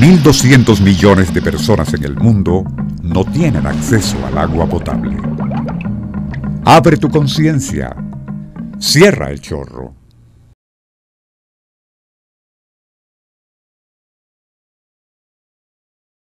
1.200 millones de personas en el mundo no tienen acceso al agua potable. Abre tu conciencia. Cierra el chorro.